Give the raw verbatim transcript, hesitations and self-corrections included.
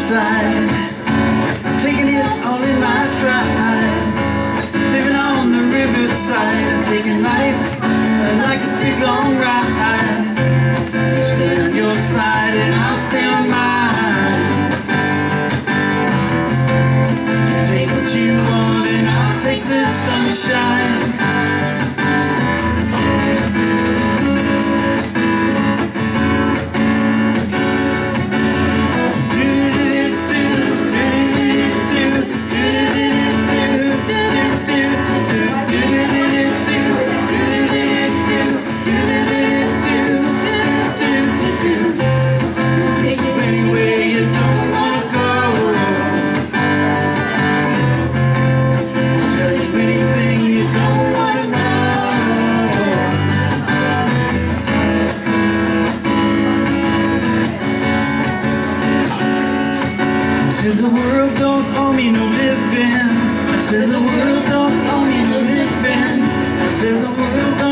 Riverside, taking it all in my stride, living on the riverside, taking life like a big long ride. Stay on your side and I'll stay on mine. Take what you want and I'll take the sunshine. Said the world don't owe me no living. I said the world don't owe me no living. I said the world don't